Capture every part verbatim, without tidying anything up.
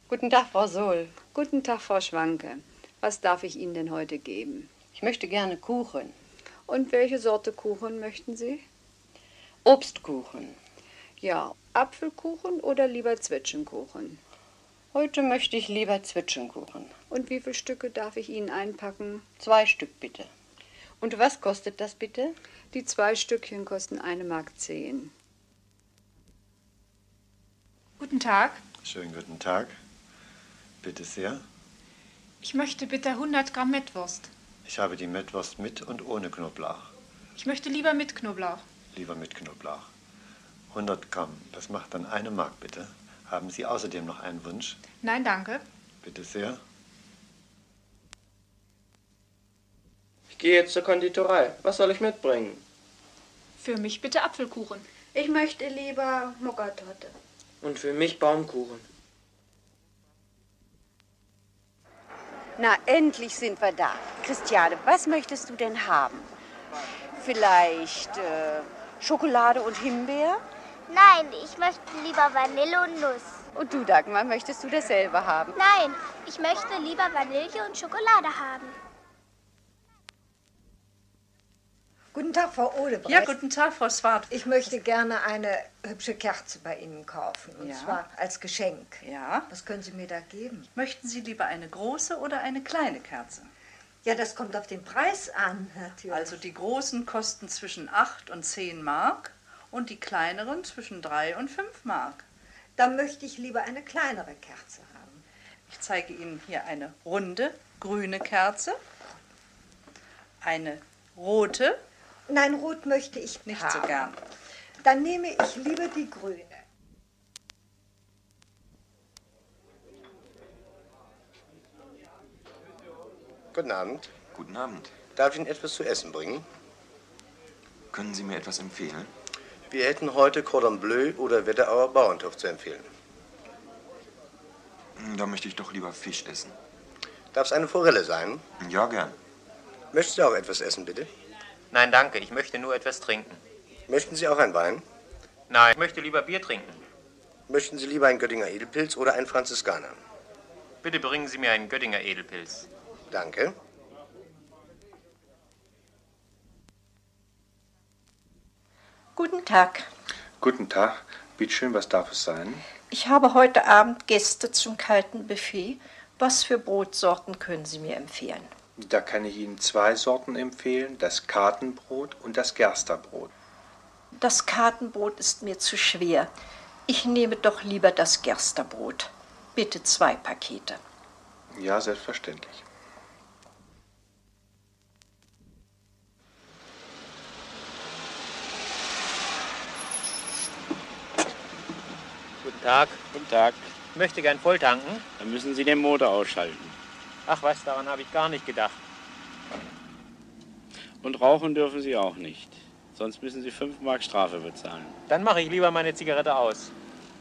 Guten Tag, Frau Sohl. Guten Tag, Frau Schwanke. Was darf ich Ihnen denn heute geben? Ich möchte gerne Kuchen. Und welche Sorte Kuchen möchten Sie? Obstkuchen. Ja, Apfelkuchen oder lieber Zwetschgenkuchen? Heute möchte ich lieber Zwetschgenkuchen. Und wie viele Stücke darf ich Ihnen einpacken? Zwei Stück bitte. Und was kostet das bitte? Die zwei Stückchen kosten eine Mark zehn. Guten Tag. Schönen guten Tag. Bitte sehr. Ich möchte bitte hundert Gramm Mettwurst. Ich habe die Mettwurst mit und ohne Knoblauch. Ich möchte lieber mit Knoblauch. Lieber mit Knoblauch. hundert Gramm, das macht dann eine Mark bitte. Haben Sie außerdem noch einen Wunsch? Nein, danke. Bitte sehr. Ich gehe jetzt zur Konditorei. Was soll ich mitbringen? Für mich bitte Apfelkuchen. Ich möchte lieber Mokkatorte. Und für mich Baumkuchen. Na, endlich sind wir da. Christiane, was möchtest du denn haben? Vielleicht äh, Schokolade und Himbeer? Nein, ich möchte lieber Vanille und Nuss. Und du, Dagmar, möchtest du dasselbe haben? Nein, ich möchte lieber Vanille und Schokolade haben. Guten Tag, Frau Odebrecht. Ja, guten Tag, Frau Swart. Ich möchte gerne eine hübsche Kerze bei Ihnen kaufen, und Ja. zwar als Geschenk. Ja. Was können Sie mir da geben? Möchten Sie lieber eine große oder eine kleine Kerze? Ja, das kommt auf den Preis an, natürlich. Also die großen kosten zwischen acht und zehn Mark und die kleineren zwischen drei und fünf Mark. Dann möchte ich lieber eine kleinere Kerze haben. Ich zeige Ihnen hier eine runde, grüne Kerze, eine rote. Nein, rot möchte ich nicht haben. so gern. Dann nehme ich lieber die grüne. Guten Abend. Guten Abend. Darf ich Ihnen etwas zu essen bringen? Können Sie mir etwas empfehlen? Wir hätten heute Cordon Bleu oder Wetterauer Bauerntopf zu empfehlen. Da möchte ich doch lieber Fisch essen. Darf es eine Forelle sein? Ja, gern. Möchten Sie auch etwas essen, bitte? Nein, danke. Ich möchte nur etwas trinken. Möchten Sie auch einen Wein? Nein, ich möchte lieber Bier trinken. Möchten Sie lieber einen Göttinger Edelpilz oder einen Franziskaner? Bitte bringen Sie mir einen Göttinger Edelpilz. Danke. Guten Tag. Guten Tag. Bitte schön, was darf es sein? Ich habe heute Abend Gäste zum kalten Buffet. Was für Brotsorten können Sie mir empfehlen? Da kann ich Ihnen zwei Sorten empfehlen, das Kartenbrot und das Gersterbrot. Das Kartenbrot ist mir zu schwer. Ich nehme doch lieber das Gersterbrot. Bitte zwei Pakete. Ja, selbstverständlich. Guten Tag. Guten Tag. Ich möchte gern voll tanken. Dann müssen Sie den Motor ausschalten. Ach was, daran habe ich gar nicht gedacht. Und rauchen dürfen Sie auch nicht. Sonst müssen Sie fünf Mark Strafe bezahlen. Dann mache ich lieber meine Zigarette aus.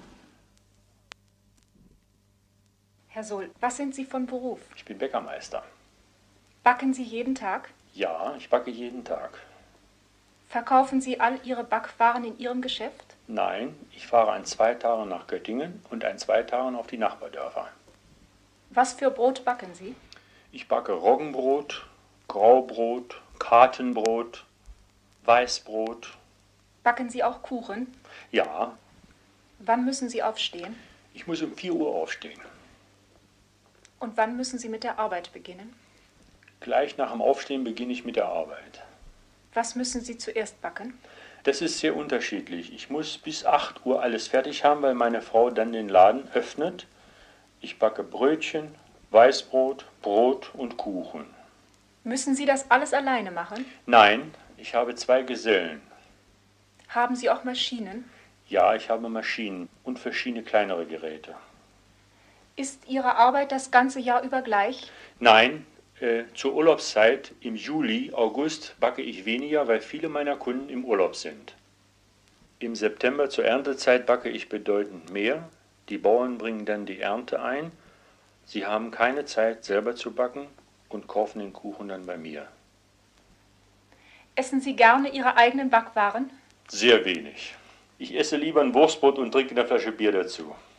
Herr Sohl, was sind Sie von Beruf? Ich bin Bäckermeister. Backen Sie jeden Tag? Ja, ich backe jeden Tag. Verkaufen Sie all Ihre Backwaren in Ihrem Geschäft? Nein, ich fahre ein Zweitaren nach Göttingen und ein Zweitaren auf die Nachbardörfer. Was für Brot backen Sie? Ich backe Roggenbrot, Graubrot, Kartenbrot, Weißbrot. Backen Sie auch Kuchen? Ja, Wann müssen Sie aufstehen? ich muss um vier Uhr aufstehen. Und wann müssen Sie mit der Arbeit beginnen? Gleich nach dem Aufstehen beginne ich mit der Arbeit. Was müssen Sie zuerst backen? Das ist sehr unterschiedlich. Ich muss bis acht Uhr alles fertig haben, weil meine Frau dann den Laden öffnet. Ich backe Brötchen, Weißbrot, Brot und Kuchen. Müssen Sie das alles alleine machen? Nein, ich habe zwei Gesellen. Haben Sie auch Maschinen? Ja, ich habe Maschinen und verschiedene kleinere Geräte. Ist Ihre Arbeit das ganze Jahr über gleich? Nein, äh, zur Urlaubszeit im Juli, August backe ich weniger, weil viele meiner Kunden im Urlaub sind. Im September zur Erntezeit backe ich bedeutend mehr. Die Bauern bringen dann die Ernte ein. Sie haben keine Zeit, selber zu backen und kaufen den Kuchen dann bei mir. Essen Sie gerne Ihre eigenen Backwaren? Sehr wenig. Ich esse lieber ein Wurstbrot und trinke eine Flasche Bier dazu.